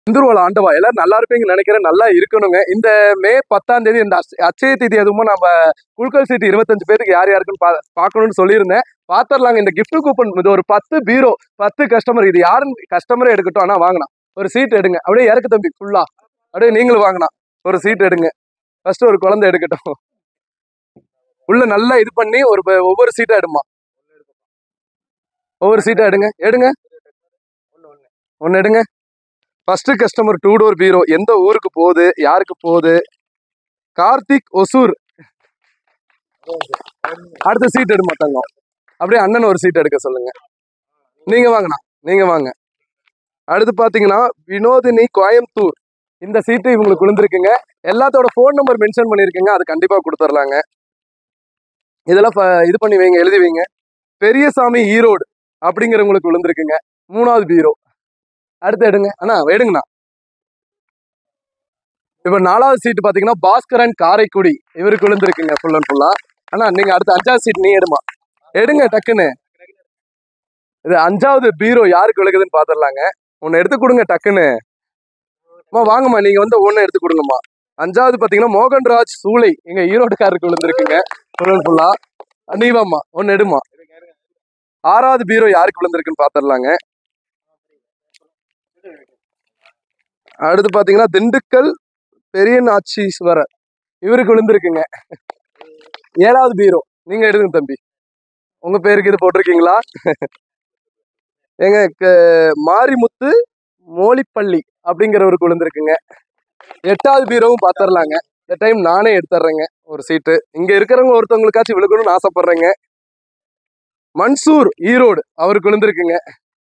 இந்துருவல ஆண்டவா எல்லாரும் நல்லா இருப்பீங்கன்னு நினைக்கிறேன். நல்லா இருக்கணுங்க. இந்த மே 10ஆம் தேதி இந்த அச்சய தேதி அதுவும் நம்ம குழுக்கள் சீட்டு 25 பேருக்கு யார் யாருக்குன்னு பார்க்கணும்னு சொல்லியிருந்தேன். பாத்திரலாங்க. இந்த கிஃப்ட் கூப்பன் இது ஒரு 10 பீரோ 10 கஸ்டமர். இது யாருன்னு கஸ்டமரே எடுக்கட்டும். ஆனா வாங்கலாம். ஒரு சீட் எடுங்க. அப்படியே இறக்கு தம்பி ஃபுல்லா. அப்படியே நீங்களும் வாங்கலாம். ஒரு சீட் எடுங்க. ஃபர்ஸ்ட் ஒரு குழந்தை எடுக்கட்டும். உள்ள நல்லா இது பண்ணி ஒவ்வொரு சீட்டா எடுமா. ஒவ்வொரு சீட்டா எடுங்க. எடுங்க. ஒன்னு எடுங்க. ஃபர்ஸ்ட் கஸ்டமர் 2 டோர் பீரோ. எந்த ஊருக்கு போகுது, யாருக்கு போகுது? கார்த்திக் ஒசூர். அடுத்த சீட் எடுமா தங்கம். அப்படியே அண்ணன் ஒரு சீட் எடுக்க சொல்லுங்க. நீங்க வாங்கண்ணா. நீங்க வாங்க. அடுத்து பாத்தீங்கன்னா வினோதினி கோயம்புத்தூர். இந்த சீட்டு இவங்களுக்கு விழுந்திருக்குங்க. எல்லாத்தோட ஃபோன் நம்பர் மென்ஷன் பண்ணியிருக்குங்க. அது கண்டிப்பா கொடுத்துடலாங்க. இதெல்லாம் இது பண்ணி வைங்க, எழுதி வைங்க. பெரியசாமி ஈரோடு அப்படிங்கிறவங்களுக்கு விழுந்திருக்குங்க. 3வது பீரோ. அடுத்து எடுங்க அண்ணா. எடுங்கண்ணா. இப்ப 4வது சீட்டு பாத்தீங்கன்னா பாஸ்கரன் காரைக்குடி. இவருக்கு விழுந்திருக்குங்க ஃபுல் அண்ட் ஃபுல்லா. அண்ணா நீங்க அடுத்த 5வது சீட் நீ எடுமா. எடுங்க டக்குன்னு. இது 5வது பீரோ யாருக்கு விழுகுதுன்னு பாத்துடலாங்க. ஒன்னு எடுத்து கொடுங்க டக்குன்னு. வாங்கம்மா. நீங்க வந்து ஒன்னு எடுத்து கொடுங்கம்மா. 5வது பாத்தீங்கன்னா மோகன்ராஜ் சூளை. எங்க ஈரோடுக்காரருக்கு விழுந்திருக்குங்க ஃபுல் அண்ட் ஃபுல்லா. நீ வாம்மா. ஒன்னு எடுமா. 6வது பீரோ யாருக்கு விழுந்திருக்குன்னு பாத்துடலாங்க. அடுத்து பாத்தீங்கன்னா திண்டுக்கல் பெரியநாச்சீஸ்வரர். இவருக்கு விழுந்திருக்குங்க. 7வது பீரோ. நீங்க எடுங்க தம்பி. உங்க பேருக்கு இது போட்டிருக்கீங்களா? எங்க மாரிமுத்து மோலிப்பள்ளி அப்படிங்கிறவருக்கு விழுந்திருக்குங்க. 8வது பீரோவும் பாத்துடலாங்க. இந்த டைம் நானே எடுத்துறேங்க ஒரு சீட்டு. இங்க இருக்கிறவங்க ஒருத்தவங்களுக்காச்சும் விழுக்கணும்னு ஆசைப்படுறேங்க. மன்சூர் ஈரோடு. அவருக்கு விழுந்திருக்குங்க.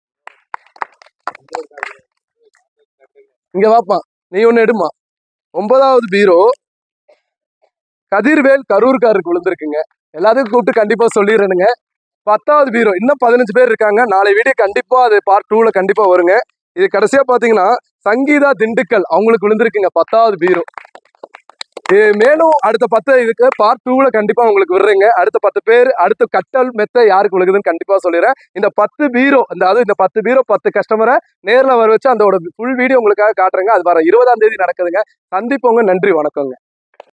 இங்க வாப்பா. நீ ஒன்னு எடுமா. 9வது பீரோ கதிர்வேல் கரூர்காருக்கு விழுந்திருக்குங்க. எல்லாத்துக்கும் கூப்பிட்டு கண்டிப்பா சொல்லிடுறேனுங்க. 10வது பீரோ. இன்னும் 15 பேர் இருக்காங்க. நாளை வீடியோ கண்டிப்பா அது பார்ட் 2ல கண்டிப்பா வருங்க. இது கடைசியா பாத்தீங்கன்னா சங்கீதா திண்டுக்கல் அவங்களுக்கு விழுந்திருக்குங்க 10வது பீரோ. மேலும் அடுத்த 10 இதுக்கு பார்ட் 2ல கண்டிப்பா உங்களுக்கு விடுறேங்க. அடுத்த 10 பேர் அடுத்த கட்டல் மெத்த யாருக்கு விழுகுதுன்னு கண்டிப்பா சொல்லிடுறேன். இந்த 10 பீரோ இந்த 10 பீரோ 10 கஸ்டமரை நேர்ல வர வச்சு அதோட ஃபுல் வீடியோ உங்களுக்காக காட்டுறேங்க. அது வர 20ஆம் தேதி நடக்குதுங்க. சந்திப்போங்க. நன்றி, வணக்கங்க.